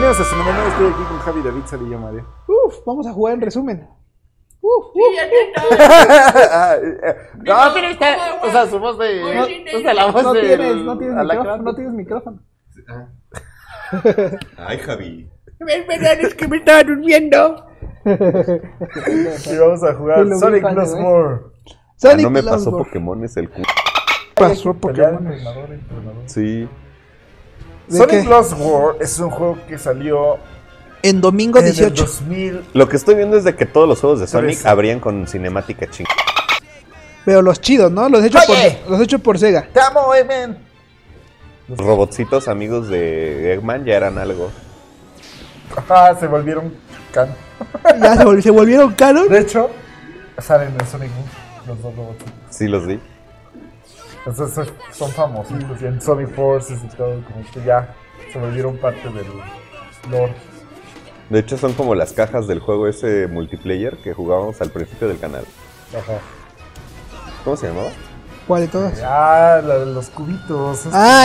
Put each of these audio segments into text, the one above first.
Bienvenidos a Cinemanía, estoy aquí con Javi, David, Salillo, Mario. Vamos a jugar en resumen. No, pero está, o sea, su voz de... o sea, la voz No de... tienes micrófono. Ay, Javi. Verdad, es que me estaba durmiendo. Y vamos a jugar Sonic Plus More. Sonic no me Plus pasó More. Pokémon, es el cu... Pasó Pelear Pokémon. entrenador. Sí. ¿De Sonic qué? Plus War es un juego que salió En domingo en el 18. 2000. Lo que estoy viendo es de que todos los juegos de Sonic 13. habrían con cinemática ching. Pero los chidos, ¿no? Los hechos, Oye. los hechos por Sega. ¡Te amo, Evan! Los robotcitos amigos de Eggman ya eran algo. Ajá, se volvieron can. Ya se volvieron canon. De hecho, salen en Sonic Boom los dos robots. Sí, los vi. Entonces son famosos. Y en Sonic Forces y todo, como que ya se volvieron parte del lore. De hecho, son como las cajas del juego ese multiplayer que jugábamos al principio del canal. Ajá. ¿Cómo se llamaba? ¿Cuál de todas? Ah, la de los cubitos.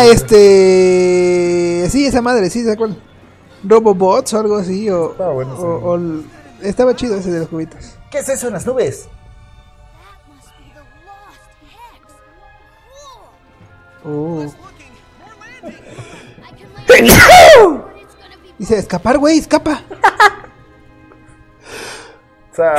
Sí, esa madre, sí, ¿se acuerdan? Robobots o algo así. Estaba bueno, sí. Estaba chido ese de los cubitos. ¿Qué es eso en las nubes? Oh. Dice, escapar, güey, escapa. O sea,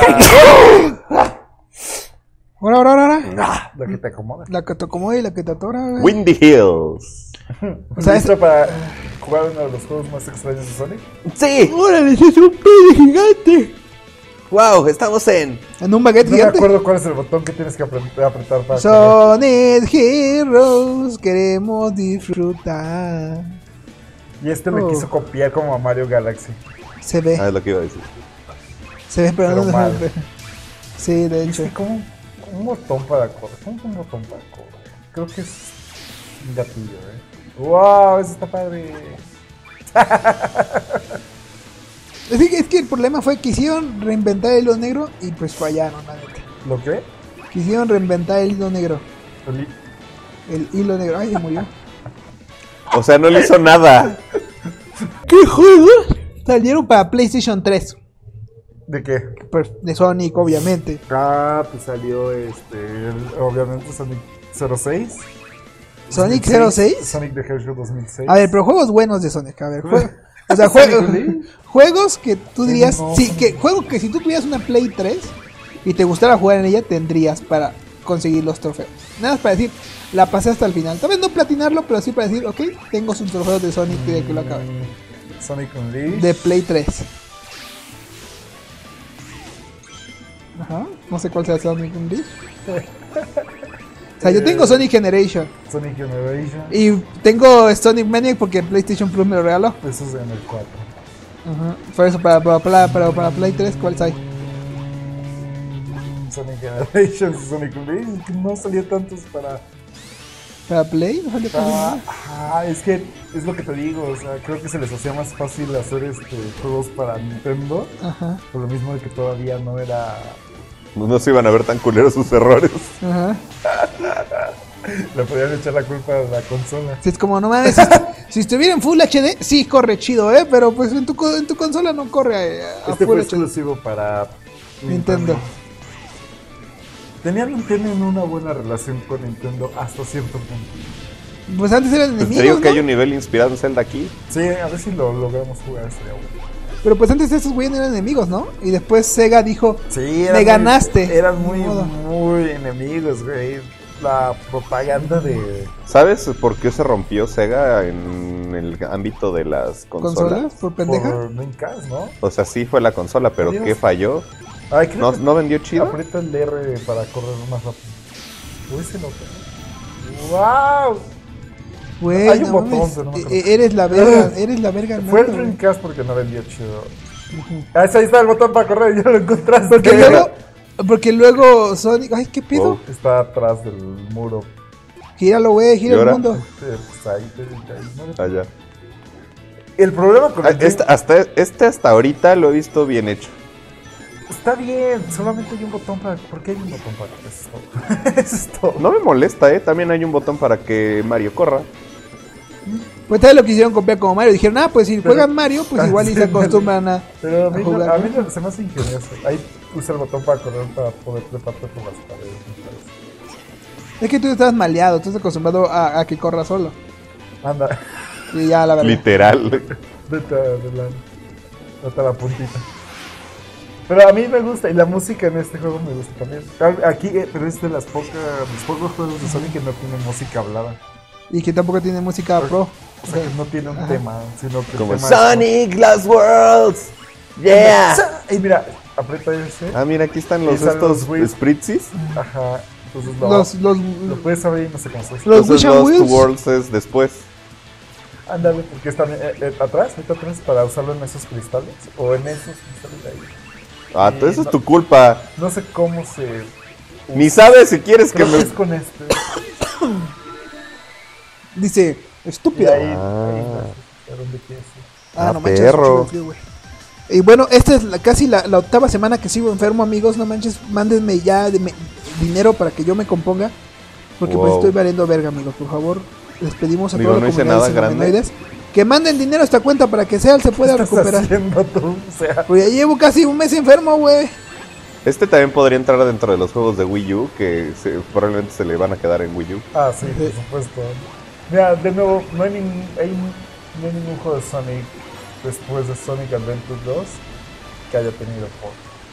Ahora. lo que te acomoda. La que te acomoda y la que te atora, güey. Windy Hills. O sea, ¿Listo para jugar uno de los juegos más extraños de Sonic? Sí. ¡Órale, ese es un pene gigante! Wow, estamos en... En un baguette No me gigante. acuerdo cuál es el botón que tienes que apretar para correr. Sonic Heroes, queremos disfrutar. Y este me quiso copiar como a Mario Galaxy. Se ve, Ah, es lo que iba a decir. pero pero no mal. Sí, de Es hecho. que como un botón para correr. ¿Cómo que un botón para correr? Creo que es un gatillo, ¡Wow! Eso está padre. Es que el problema fue que quisieron reinventar el hilo negro y pues fallaron, la neta. ¿Lo qué? Quisieron reinventar el hilo negro. El- El hilo negro. Ay, se murió. O sea, no le hizo nada. ¿Qué juegos salieron para PlayStation 3? ¿De qué? Pues, de Sonic, obviamente. Ah, pues salió obviamente Sonic 06. ¿Sonic 2006, 06? Sonic the Hedgehog 2006. A ver, pero juegos buenos de Sonic. A ver, o sea, juegos que tú dirías. No, Sí, juegos que si tú tuvieras una Play 3 y te gustara jugar en ella, tendrías para conseguir los trofeos. Nada más para decir, la pasé hasta el final. Tal vez no platinarlo, pero sí para decir, ok, tengo sus trofeos de Sonic de que lo acabé. Sonic Unleashed. De Play 3. Ajá, no sé cuál sea Sonic Unleashed. O sea, yo tengo Sonic Generation. Sonic Generation. Y tengo Sonic Maniac porque PlayStation Plus me lo regaló. Eso es en el 4. Ajá. Por eso, para Play 3, ¿cuáles hay? Sonic Generation, Sonic Unleashed. Que no salió tantos para. ¿Para Play? ¿No salió casi nada? Es que es lo que te digo. O sea, creo que se les hacía más fácil hacer juegos para Nintendo. Ajá, Por lo mismo de que todavía no era. No se iban a ver tan culeros sus errores. ajá. Le podían echar la culpa a la consola. Si es como, no mames, si estuviera en Full HD, sí corre chido, pero pues en tu consola no corre a Este Full fue HD. exclusivo para Nintendo. Tenían una buena relación con Nintendo hasta cierto punto. Pues antes eran Pues enemigos, te digo que ¿no? hay un nivel inspirado en Zelda aquí. Sí, a ver si lo logramos jugar, estaría bueno. Pero pues antes esos güeyes eran enemigos, ¿no? Y después Sega dijo, Sí, me ganaste. Eran Ni muy, modo. muy enemigos, güey. La propaganda de... ¿Sabes por qué se rompió Sega en el ámbito de las consolas? ¿Consolas? ¿Por pendeja? Por Dreamcast, ¿no? O sea, sí fue la consola, pero Adiós. ¿qué falló? Ay, creo ¿No, que no vendió chido? aprieta el R para correr más rápido. Uy, se lo ¡Wow! Güey, Hay un no botón, mames, pero no creo. eres la verga, Fue el neta, güey. Dreamcast porque no vendió chido. Ahí está el botón para correr, ya lo encontraste. Porque luego Sonic, ay, ¿qué pedo? Wow. Está atrás del muro. Gíralo, güey, gira ¿Y el ahora? mundo. Pues ahí, no. Allá. El problema con el Hasta ahorita lo he visto bien hecho. está bien, solamente hay un botón para... ¿Por qué hay un botón para? Eso es todo. Eso es todo. No me molesta, También hay un botón para que Mario corra. Pues tal lo quisieron copiar como Mario. Dijeron, pues si juegan Mario, pues igual y se acostumbran a Pero a jugar. mí se me hace ingenioso. Ahí usa el botón para correr para poder treparte por las paredes. Me parece. Es que tú estabas maleado, tú estás acostumbrado a que corra solo. Anda, Y ya, la verdad. Literal. hasta la puntita. Pero a mí me gusta, y la música en este juego me gusta también. Aquí, pero es de los pocos juegos de Sonic que no tienen música hablada. Y que tampoco tiene música pro. O sea, que no tiene un tema, sino que Como el tema Sonic Lost Worlds. Yeah. Y mira, aprieta ese. Ah, mira, aquí están los Y salen estos los Wii. Spritzes. Ajá. Entonces lo puedes abrir y no sé cómo se hace. Los Entonces Wish and Lost Wheels. Worlds es después. Ándale, porque están atrás, vete atrás para usarlo en esos cristales. O en esos cristales de ahí. Ah, Sí, todo eso es no. tu culpa. No sé cómo se. Ni sabes si quieres que Creo que me... es con este. Dice, Y estúpido. ahí, Ah. ¿a dónde quieres ir? Ah, Ah, no manches, perro. chido el frío, güey. Y bueno, esta es casi la octava semana que sigo enfermo, amigos. No manches, mándenme ya dinero para que yo me componga. Porque pues Wow. estoy valiendo verga, amigos. Por favor, les pedimos a Digo, toda la no hice comunidad nada de grande. Xenomenoides que manden dinero a esta cuenta para que Seal se pueda ¿Qué estás recuperar. haciendo tú? O sea, Pues ya llevo casi un mes enfermo, güey. Este también podría entrar dentro de los juegos de Wii U, que probablemente se le van a quedar en Wii U. sí, por supuesto. Mira, de nuevo, no hay ningún juego de Sonic después de Sonic Adventure 2 que haya tenido port.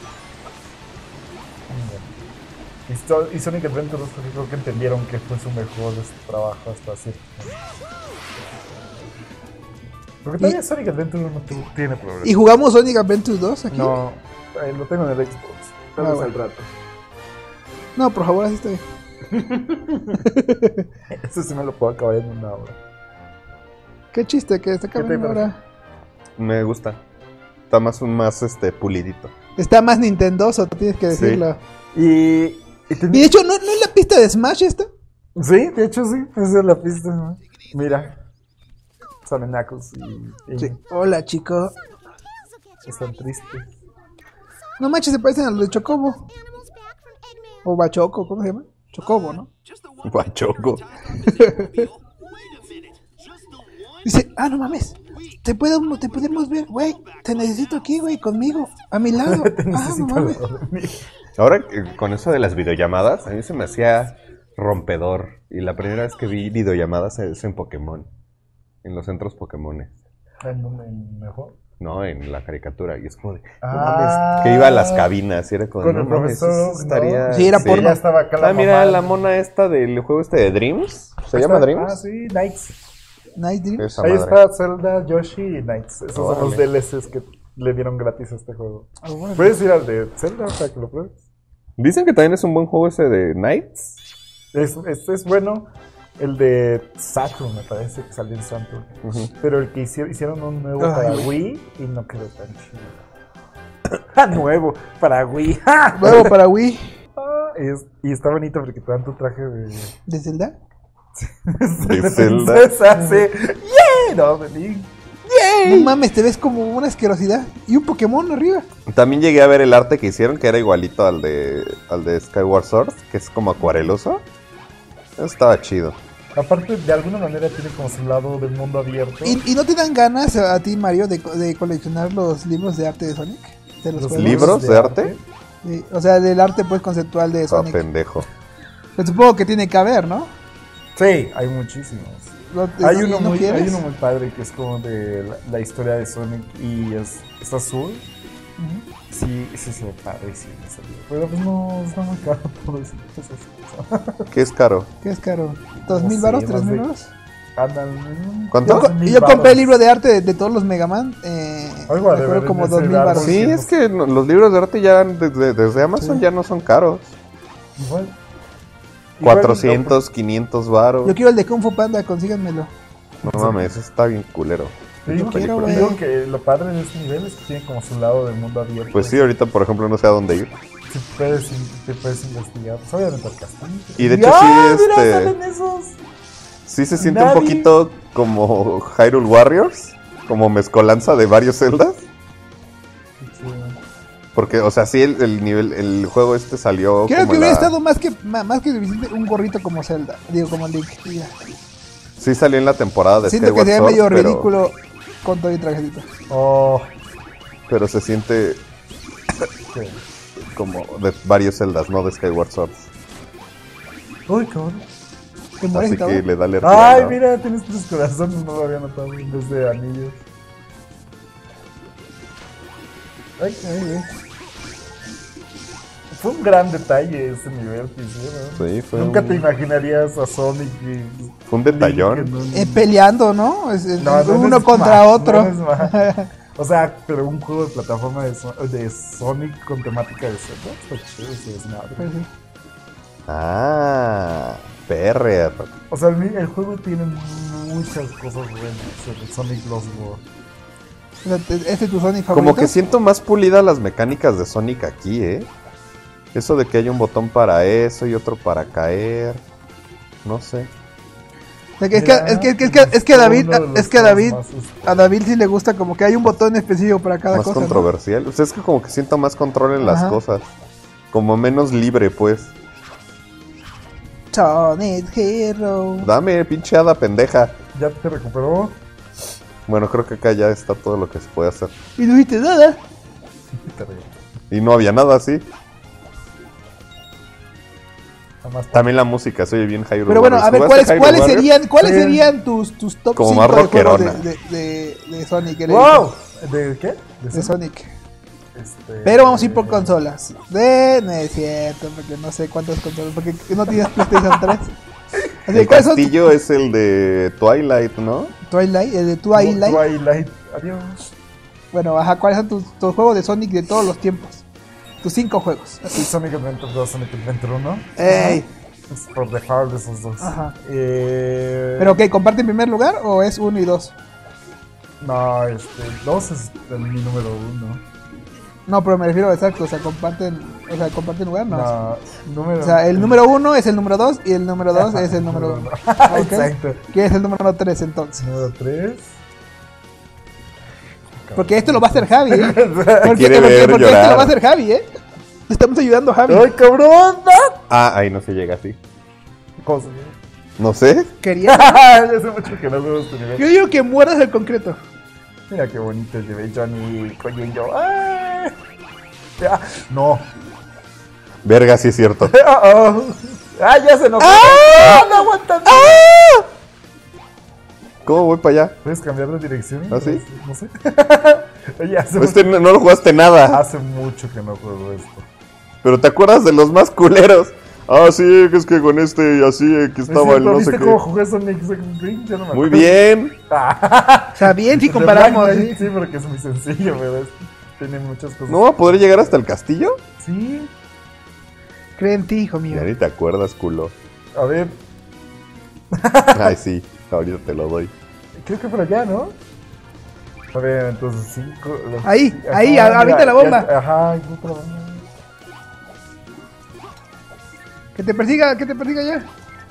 Y Sonic Adventure 2 creo que entendieron que fue su mejor trabajo hasta cierto punto. Porque todavía Sonic Adventure 1 no tiene problemas. Y jugamos Sonic Adventures 2 aquí. No, lo tengo en el Xbox. Tal vez bueno. al rato. No, por favor, así estoy. Eso sí me lo puedo acabar en una hora. Qué chiste que está ¿Qué te acabando parece? ahora. Me gusta. Está más pulidito. Está más nintendoso, tienes que Sí. decirlo. Y Y de hecho, ¿no es la pista de Smash esta? sí, de hecho sí, esa es la pista, ¿no? Mira. Salen Knuckles y Sí. Hola, chico. están tristes. No manches, se parecen a los de Chocobo. O Bachoco, ¿cómo se llama? Chocobo, ¿no? Guachoco. Dice, no mames. Te podemos ver, güey. Te necesito aquí, güey, conmigo. A mi lado. Te No necesito mames. al lado de mí. Ahora, con eso de las videollamadas, a mí se me hacía rompedor. Y la primera vez que vi videollamadas es en Pokémon. En los centros Pokémones. ¿En dónde mejor? No, en la caricatura. Y es como de, no Ah. mames, que iba a las cabinas y era como, Con no el mames, profesor, eso estaría... ¿no? Sí, era porno. Ya estaba acá la mira, mamá. la mona esta del juego este de Dreams. ¿Se llama Dreams? sí, Knights. Night Dream. Esa Ahí madre. está Zelda, Yoshi y Knights. Esos son los Órale. DLCs que le dieron gratis a este juego. Bueno. Puedes ir al de Zelda para que lo pruebes. Dicen que también es un buen juego ese de Knights. Es bueno. El de Saturn, me parece que salió en Saturn. Ujú. Pero el que hicieron un nuevo Ay, para güey. Wii y no quedó tan chido. Nuevo para Wii. ¡Ja! Nuevo para Wii. Y está bonito porque te dan tu traje de, ¿De Zelda? De Zelda. princesa, sí. ¡Yeah! No, de Link. No mames, te ves como una asquerosidad. Y un Pokémon arriba. También llegué a ver el arte que hicieron, que era igualito al de Skyward Sword, que es como acuareloso. Eso estaba chido. Aparte, de alguna manera tiene como su lado del mundo abierto. ¿Y no te dan ganas a ti, Mario, de coleccionar los libros de arte de Sonic? De los Los juegos. ¿Libros de arte? Sí, o sea, del arte pues conceptual de Ah, Sonic. pendejo. Pues supongo que tiene que haber, ¿no? Sí, hay muchísimos. Hay ¿No uno quieres? muy padre que es como de la historia de Sonic y es azul. Ujú. Sí, se ve padrísimo ese libro. Pero pues no, está muy caro todo eso. Esas ¿Qué es caro? ¿Qué es caro? ¿2,000 sé, varos? más ¿3,000 de- varos? Andan. ¿Cuánto? Yo compré el libro de arte de todos los Mega Man. Algo Me ha de acuerdo ver como en ese 2,000 árbol. varos. Sí, es que los libros de arte ya desde Amazon ya no son caros. Igual. 400, 500 varos. Yo quiero el de Kung Fu Panda, consíganmelo. No mames, eso está bien culero. Te digo, quiero, te güey. digo que lo padre de este nivel es que tiene como su lado del mundo abierto. Pues sí, ahorita por ejemplo no sé a dónde ir. Sí, te puedes investigar. Pues obviamente al castillo. Y de hecho ¡Ah, sí, mira, salen esos! Sí se siente Nadie- un poquito como Hyrule Warriors, como mezcolanza de varios celdas. Qué chido. Porque, o sea, sí el juego este salió Creo como que hubiera la- estado más que suficiente un gorrito como Zelda. Digo, como Link. Y ya. Sí salió en la temporada de Siento que Skyward sería Sword, medio pero- ridículo con todo y trajecito. Oh, Pero se siente qué- como de varios Zeldas, no de Skyward Sword. Uy, cabrón. ¿Te mueres Así y todo? que le da alergia. Ay, ¿no? mira, tienes 3 corazones, no lo había notado en vez de anillos. Ay, fue un gran detalle ese nivel que hicieron. Sí, fue Nunca un- te imaginarías a Sonic y Fue un detallón. Link en un- Peleando, ¿no? No, no Uno es contra Smash, otro. no es Smash. O sea, pero un juego de plataforma de Sonic con temática de Zelda. Está chido ese desmadre. Pues sí. Ah, perrer. O sea, el juego tiene muchas cosas buenas. El Sonic Lost World. O sea, ¿este es tu Sonic favorito? Como que siento más pulidas las mecánicas de Sonic aquí, ¿eh? Eso de que hay un botón para eso y otro para caer. No sé. O sea, que Mira, es que a David, uno de los es que a juegos David, más, a David sí le gusta como que hay un botón específico para cada Más cosa, ¿no? controversial. O sea, es que como que siento más control en las Ajá. cosas. Como menos libre, pues. Sonic Hero. Dame, pinche hada pendeja. ¿Ya te recuperó? Bueno, creo que acá ya está todo lo que se puede hacer. Y no viste nada. Te reí. Y no había nada así. Jamás. También la música se oye bien Hyrule Pero bueno, a ver, Warriors. ¿Jugaste ¿cuáles Hyrule Warriors? serían tus top Como 5 más de juegos rockerona. de Sonic? ¡Wow! ¿De qué? De Sonic. Este, Pero vamos a ir por consolas. No es cierto, porque no sé cuántas consolas. Porque no tienes PlayStation 3. Así, El ¿cuáles son castillo es el de Twilight, ¿no? Twilight, el de Twilight. Twilight. Adiós. Bueno, ajá, ¿cuáles son tus juegos de Sonic de todos los tiempos? Tus 5 juegos. Sí, Sonic Adventure 2, Sonic Adventure 1. ¡Ey! Es por default de esos dos. Ajá. Eh, ¿Pero qué? ¿Comparten primer lugar o es 1 y 2? No, 2 es mi número 1. No, pero me refiero exacto, o sea, comparten lugar, no. No, número. O sea, el número 1 es el número 2 y el número 2 es el número 1. Exacto. ¿Qué es el número 3 entonces? Número 3. Porque esto lo va a hacer Javi, ¿eh? Porque, quiere ver porque esto llorar. lo va a hacer Javi, ¿eh? Le estamos ayudando a Javi. ¡Ay, cabrón! Ah, ahí no se llega así. ¿Cómo se No sé. Quería. Ya hace mucho que no veo este nivel. Yo digo que muerdas el concreto. Mira qué bonito llevé Johnny Coño. ¡Ay! Ya. No. Verga, sí es cierto. Oh. ¡Ah, ya se nos fue! ¡Ah! ¡No aguantan! ¿Cómo voy para allá? ¿Puedes cambiar de dirección? ¿Ah, sí? No sé. Oye, Este no lo jugaste nada. hace mucho que no juego esto. Pero te acuerdas de los más culeros. Ah, sí, que es que con este y así que estaba el no sé ¿Viste qué. cómo jugué Sonic Green? Yo no me Muy acuerdo. bien. O sea, bien si De comparamos. Black Knight, ¿sí? sí, porque es muy sencillo, pero tiene muchas cosas. ¿No va a poder llegar hasta el castillo? Sí. Cree en ti, hijo mío. Ya ni te acuerdas, culo. A ver, Ay, sí. Ahorita te lo doy. creo que por allá, ¿no? A ver, entonces 5. Ahí, ahorita la bomba. Ajá, otra bomba. Que te persiga ya.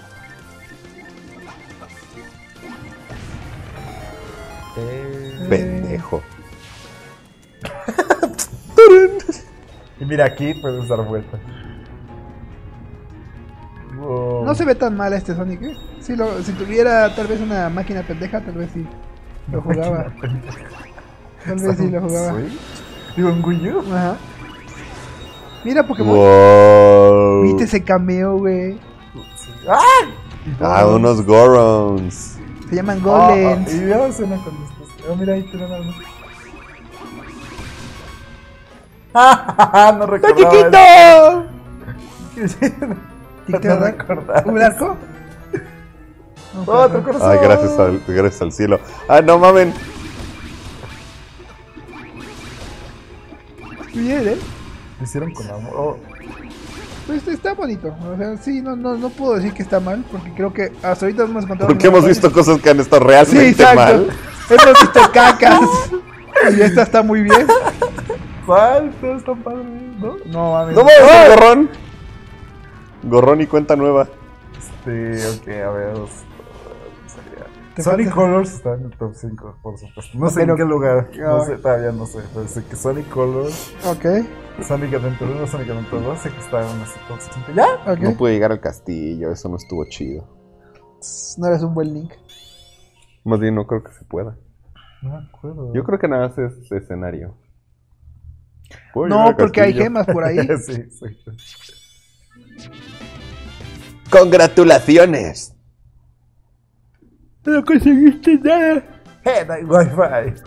Pendejo. Y mira, aquí puedes dar vueltas. Wow. No se ve tan mal este Sonic, ¿eh? Si tuviera tal vez una máquina pendeja, tal vez sí lo jugaba. Tal vez sí lo jugaba. ¿Sí? Digo, en Wii U. Ajá. Mira Pokémon. Wow. ¿Viste ese cameo, güey? ¡Ah! Ah, unos Gorons. Se llaman Golems. Y ya suena cuando estás. Oh, mira, ahí te dan algo. No ¡Está recordaba. chiquito! No recordaba. ¿Un arco? Otro corazón. Ay, gracias al cielo. Ah, no mamen. Bien, ¿eh? Lo hicieron con amor. Oh, Pues está bonito. O sea, sí, no puedo decir que está mal, porque creo que hasta ahorita hemos encontrado. Porque hemos visto cosas que han estado Sí, realmente exacto. mal. Hemos visto cacas. Y esta está muy bien. ¿cuál? Todo está padre, ¿no? No mames. No mames, el gorrón. Gorrón y cuenta nueva. Ok, a ver. Te Sonic falta- Colors está en el top 5, por supuesto. No sé Pero- en qué lugar. No Ah. sé, todavía no sé. Pero sé que Sonic Colors, Ok, Sonic Adventure 1, Sonic Adventure 2, sé que está en ese top 5. ¿Ya? ok. No pude llegar al castillo, eso no estuvo chido. No eres un buen link. Más bien no creo que se pueda. No me acuerdo. Yo creo que nada más es escenario. ¿Puedo No, llegar al porque hay castillo? gemas por ahí. Sí, exacto. ¡Congratulaciones! No conseguiste nada. No hay Wi-Fi.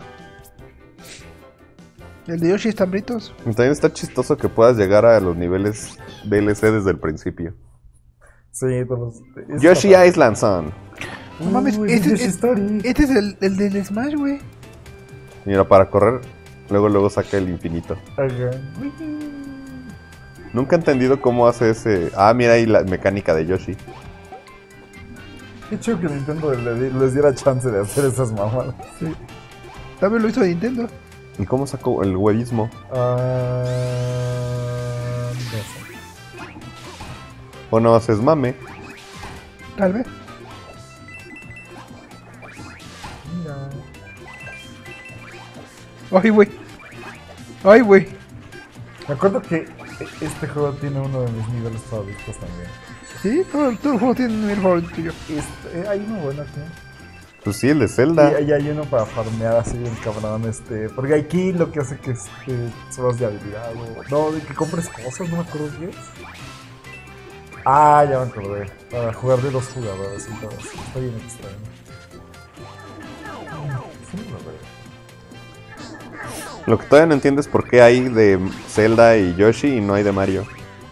El de Yoshi están britos. Y también está chistoso que puedas llegar a los niveles DLC desde el principio. Sí, todos. Yoshi Island Son. No mames, Yoshi Story. este es el del Smash, güey. Mira, para correr, luego saca el infinito. Ajá. Nunca he entendido cómo hace ese... Ah, mira ahí la mecánica de Yoshi. Qué chido que Nintendo les diera chance de hacer esas mamadas. Sí. También lo hizo Nintendo. ¿Y cómo sacó el huevismo? No sé. ¿O no haces mame? Tal vez. Mira. Ay, güey. Ay, güey. Me acuerdo que este juego tiene uno de mis niveles favoritos también. Sí, todo el juego tiene un nivel favorito tuyo. Hay uno bueno aquí. Pues sí, el de Zelda. Y hay uno para farmear así bien cabrón, porque aquí lo que hace que subas de habilidad no, de que compres cosas, no me acuerdo qué es. Ah, ya me acordé. Para jugar de 2 jugadores y todo eso. Está bien extraño. Sí, no lo veo. Lo que todavía no entiendo es por qué hay de Zelda y Yoshi y no hay de Mario.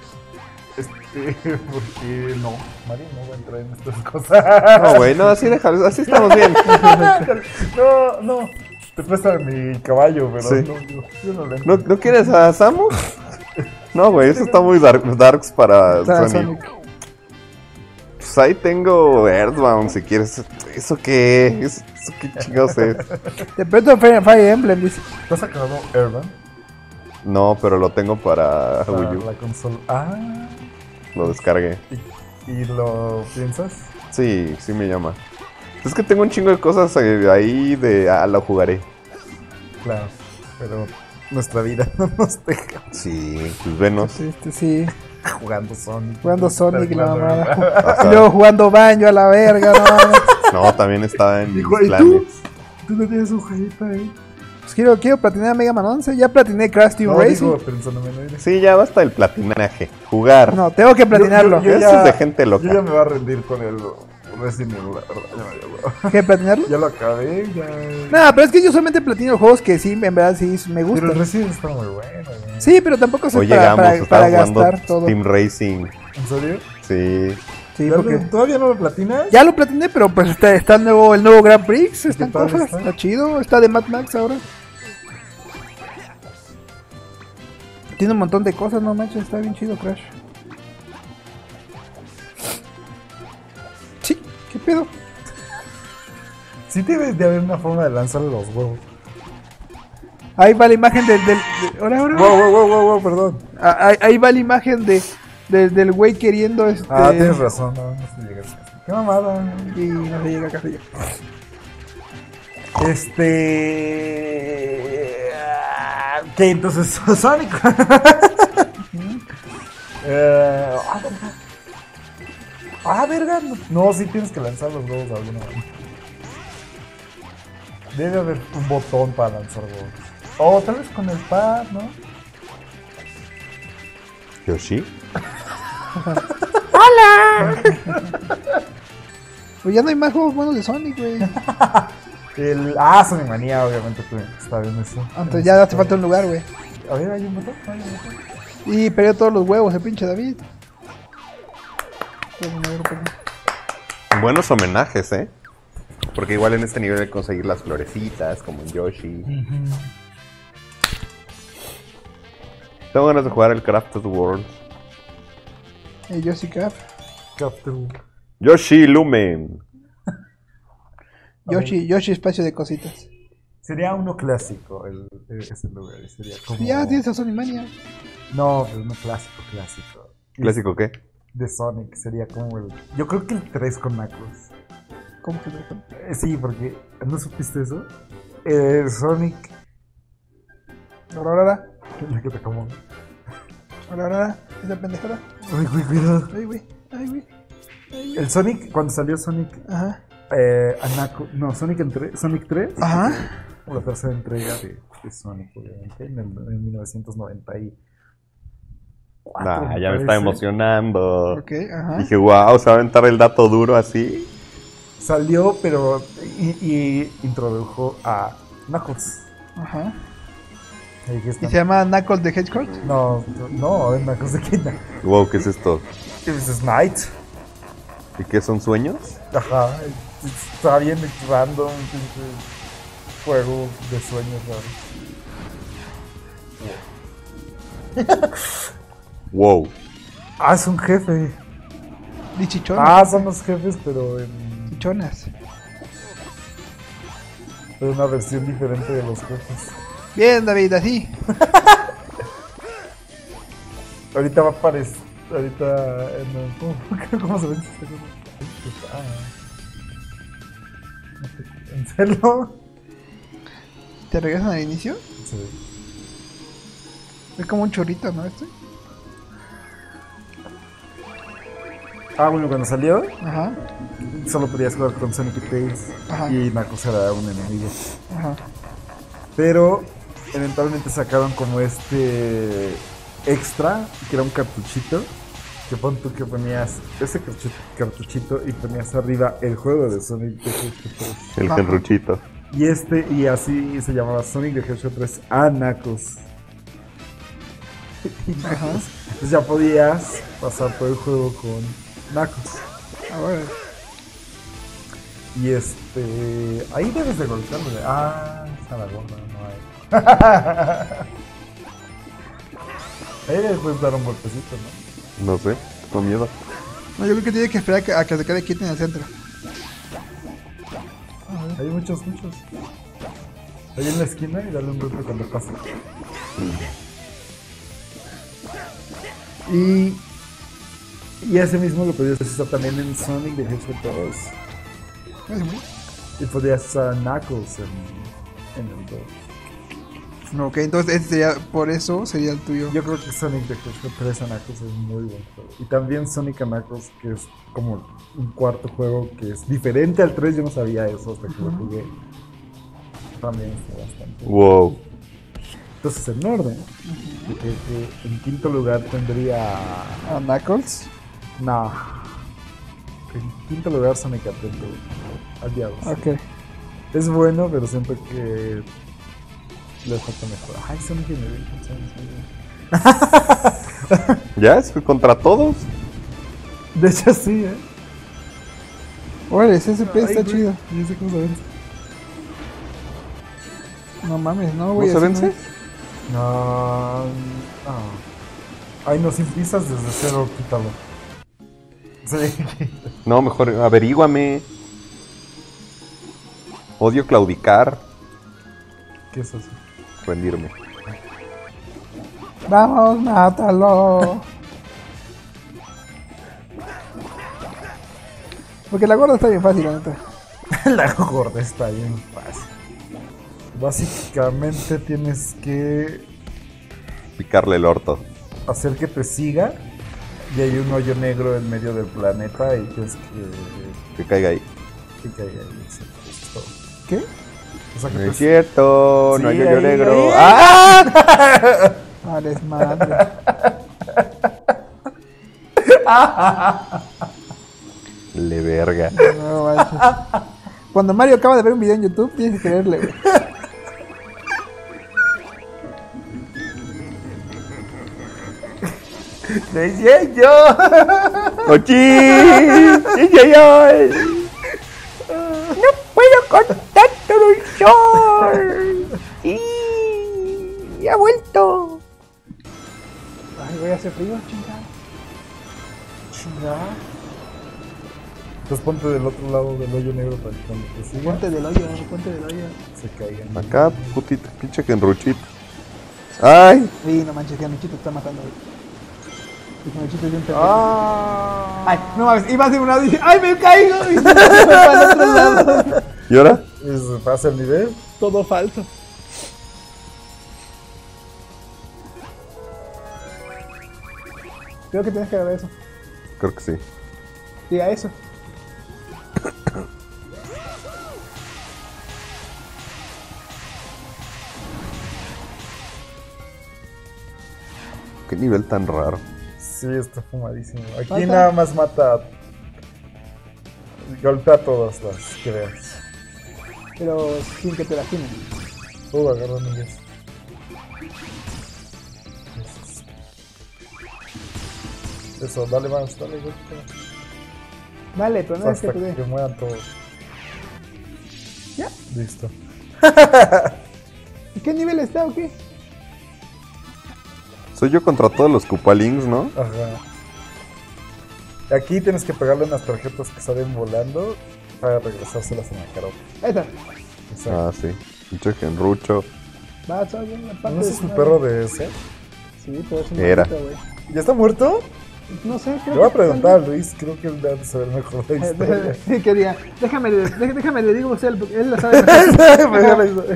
Porque no, Mario no va a entrar en estas cosas. No, güey, no, así déjalo, así estamos bien. No, te presta mi caballo, pero Sí. no, yo no le ¿No, ¿no quieres a Samus? No, güey, eso está muy darks para Está Sonic. Pues ahí tengo Earthbound, si quieres. ¿Eso qué? ¿Eso qué chingados es? Te presto Fire Emblem, dice. ¿Te has sacado Urban? No, pero lo tengo para Para Wii U. la consola. Ah, Lo descargué. ¿y lo piensas? Sí, sí me llama. Es que tengo un chingo de cosas ahí de... Ah, lo jugaré. Claro, pero nuestra vida no nos deja Sí, pues venos. Sí. jugando Sonic. Jugando Sonic y la Jugando mamada. Urban. Y luego jugando baño a la verga, no mames. No, también está en mis Dijo, ¿y planes. tú? ¿Tú no tienes un jueguito ahí? Pues quiero platinar Mega Man 11. Ya platiné Crash Team No, Racing. digo, pensándome en aire. Sí, ya basta el platinaje. Jugar. No, tengo que platinarlo. Yo Eso es de gente loca. Yo ya me voy a rendir con el Resident Evil, la verdad. ¿Qué platinarlo? Ya lo acabé, ya. Nada, pero es que yo solamente platino juegos que sí, en verdad sí me Pero gustan. el Resident está muy bueno, güey. Sí, pero tampoco Hoy soy llegamos, para estaba jugando gastar todo. Team Racing. ¿En serio? Sí. Sí, ¿Ya porque ¿Todavía no lo platinas? ya lo platiné, pero pues está el nuevo Grand Prix, están tal cosas, está? está chido, está de Mad Max ahora. Tiene un montón de cosas, no manches, está bien chido Crash. Sí, ¿qué pedo? Sí debe de haber una forma de lanzarle los huevos. Ahí va la imagen ahora. Wow, perdón. Ahí va la imagen del güey queriendo Tienes razón, no se llega casi. Qué mamada. y no se llega casi ya. ¿Qué? Entonces, Sonic. Verga. No, sí tienes que lanzar los huevos de alguna manera. Debe haber un botón para lanzar huevos. O tal vez con el pad, ¿no? ¿Yoshi? Pues ya no hay más juegos buenos de Sonic, güey. Sonic Manía, obviamente, pues, está bien eso. Entonces ya hace falta un lugar, güey. A ver, hay un botón, hay un botón. Y perdió todos los huevos el pinche David. Buenos homenajes, ¿eh? Porque igual en este nivel hay que conseguir las florecitas, como en Yoshi. Tengo ganas de jugar el Crafted World. Yoshi Craft. Capture. Yoshi Lumen. Yoshi espacio de cositas. Sería uno clásico ese lugar. Sería como... Ya tienes a Sonic Mania. No, pero no clásico. ¿Clásico qué? De Sonic sería como el... Yo creo que el 3 con Knuckles. ¿Cómo que no? Sí, porque... ¿No supiste eso? Sonic... Ahora. La que te como... Ahora. Esa pendejada. Uy, cuidado. Ay, güey. El Sonic, cuando salió Sonic... Ajá. Sonic 3. Ajá. La tercera entrega de Sonic, obviamente, en 1994. Nah, me ya me está parece. emocionando. Ok, ajá. Dije, wow, se va a aventar el dato duro así. Salió, pero. Y introdujo a Knuckles. Ajá. Ahí que ¿Y está. se llama Knuckles the Hedgehog? No, es Knuckles de Kina. Wow, ¿qué es esto? Es Knight. ¿Y qué son sueños? Ajá. Está bien random. Pinche juego de sueños raros. Wow. Ah, es un jefe. Y chichonas. Ah, son los jefes, pero en Chichonas. una versión diferente de los jefes. Bien, David, así. Ahorita va a aparecer. Ahorita. ¿Cómo se ve esta cosa? ¿En serio? ¿Te regresan al inicio? Sí. Es como un chorrito, ¿no? Este. Ah, bueno, cuando salió, Ajá. solo podías jugar con Sonic y Tails. Ajá. Y Knuckles era un enemigo. Ajá. Pero eventualmente sacaron como este extra, que era un cartuchito. Que pon tú que ponías ese cartuchito y ponías arriba el juego de Sonic the Hedgehog 3. El Ajá. genruchito. Y así se llamaba Sonic the Hedgehog 3 a Knuckles. Ajá. Entonces ya podías pasar todo el juego con Knuckles. Ahora. Y ahí debes de golpearle. Ah, está la gorda, no hay. Ahí le puedes dar un golpecito, ¿no? No sé, con miedo. No, yo creo que tiene que esperar a que se quede quieto en el centro. Hay muchos. Ahí en la esquina y dale un golpe cuando pase. Y ese mismo lo podías usar también en Sonic the Hedgehog 2. Y podías usar a Knuckles en el 2. Ok, entonces este sería, por eso sería el tuyo. Yo creo que Sonic the Hedgehog 3 a Knuckles es muy buen juego. Y también Sonic a Knuckles, que es como un cuarto juego que es diferente al 3. Yo no sabía eso hasta que lo jugué. También está bastante. Wow. Entonces, en orden, en quinto lugar tendría. ¿A Knuckles? No. En quinto lugar, Sonic Adventure. Al diablo. Ok. Es bueno, pero siento que le falta mejor. Ay, Sonic Generations. ¿Ya? ¿Es contra todos? De hecho, sí, Órale, ese SP está Ay, güey, chido. yo sé cómo se vence. No mames, no ¿No voy a se vence? No. Ay, no, sin pistas desde cero, quítalo. Sí. No, mejor averíguame. Odio claudicar. ¿Qué es eso? Rendirme. Vamos, mátalo. Porque la gorda está bien fácil, la neta. La gorda está bien fácil. Básicamente tienes que Picarle el orto. hacer que te siga. Y hay un hoyo negro en medio del planeta y tienes Que caiga ahí. que caiga ahí. Eso es todo. ¿Qué? O sea, que No te- es cierto, no hay Sí, hoyo ahí, negro. ahí. ¡Ah! Vale, es madre. Le verga. No manches. Cuando Mario acaba de ver un video en YouTube, tienes que creerle, güey. ¡Decía yo! ¡Ochi! ¡Ay! ¡No puedo contar todo el sol! ¡Y ha vuelto! Ay, voy a hacer frío, chingada. Chingada. Entonces ponte del otro lado del hoyo negro para que cuando te siga Ponte del hoyo, ponte del hoyo. se caigan. Acá, putita, pinche genruchito. ¡Ay! Sí, no manches, que Michito está matando, güey. Y Michito es bien pendejo. ¡Ah! Ay, no mames, iba a hacer un lado y dije, ¡ay, me caigo! Y se fue para el otro lado. ¿Y ahora? ¿Se pasa el nivel? Todo falso. Creo que tienes que agarrar eso. Creo que sí. Sí, a eso. qué nivel tan raro. Sí, está fumadísimo. Aquí Falta. nada más mata. Golpea a todas las que veas. Pero sin que te lastimen. Agarra niños. Eso, dale más, dale, golpea. Vale, pero no es que Hasta te dé. que mueran todos. ¿Ya? Listo. ¿Y qué nivel está o qué? Soy yo contra todos los Koopalings, ¿no? Ajá. Aquí tienes que pegarle unas tarjetas que salen volando para regresárselas en la carota. Ahí está. Exacto. Ah, sí. Pinche genrucho. Va, está bien la parte ¿No de es el su perro madre. de ese? Sí, pero es un Era. maldito, güey. ¿Ya está muerto? No sé, creo Le voy a que preguntar a Luis, creo que él debe saber mejor la historia. Sí, quería. Déjame, le digo a usted, porque él la sabe mejor. Mejor la historia.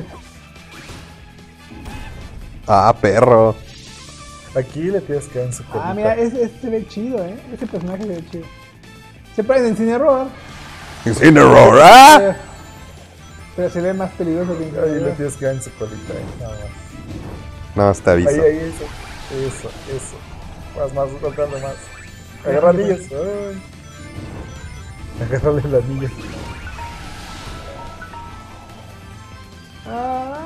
Ah, perro. Aquí le tienes que dar en su colita. Ah, mira, este se ve chido, Este personaje se ve chido. Se parece en Cineroar. Incineroar. ¡Ah! Pero se ve más peligroso que Ahí le Cineroar. tienes que dar en su colita, nada más. No, te aviso. Ahí, eso. Más, golpeando más. Agarra anillos. Ay. Agárrale el anillo. Ah.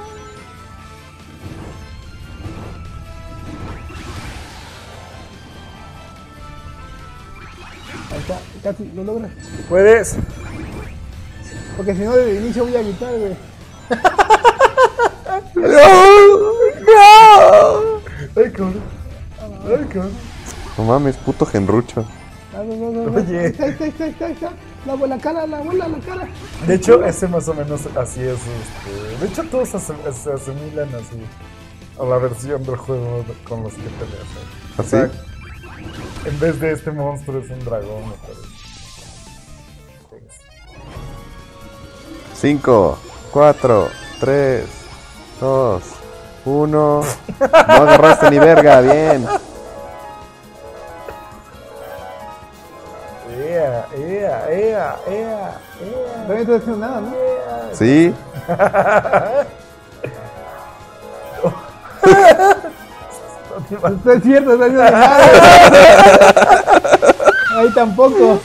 Ahí está, casi lo logras. Puedes. Porque si no, desde el inicio voy a gritar, güey. Ay, cabrón. Ay, cabrón. No mames, puto genrucho. No. Oye. Ahí está. La cara. De hecho, ese más o menos así es. De hecho, todos se asimilan así a la versión del juego con los que peleas. O ¿Así? sea, en vez de este monstruo es un dragón, me parece. 5, 4, 3, 2, 1. No agarraste ni verga, bien. ¡Ea! No me estás haciendo nada, ¿no? Sí. Es cierto, está haciendo nada. Ahí tampoco.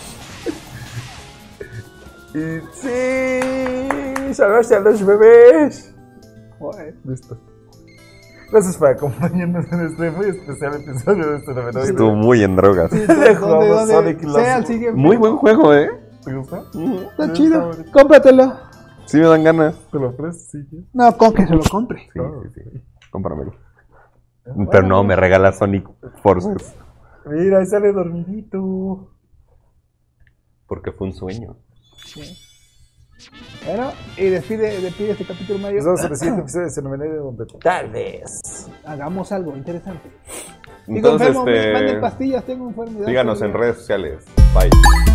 Y sí, salvaste a los bebés. Joder. Listo. Gracias por acompañarnos en este muy especial episodio de este Novenoide. Estuvo muy en drogas. Jugamos Sonic Lost. Sea el siguiente. Muy buen juego, ¿eh? ¿Te gusta? Está chido. Cómpratelo. Sí me dan ganas. ¿Te lo ofreces? Sí. ¿Sí? No, con que se lo compre. Sí. Cómpramelo. Pero no, me regala Sonic Forces. Mira, ahí sale dormidito. Porque fue un sueño. Sí. Bueno, y despide este capítulo, Mario. Nos vemos en el siguiente episodio de Novenoide donde tal vez Hagamos algo interesante. Digo, Entonces, enfermo, me manden pastillas, tengo enfermedad. síganos en todavía. redes sociales. Bye.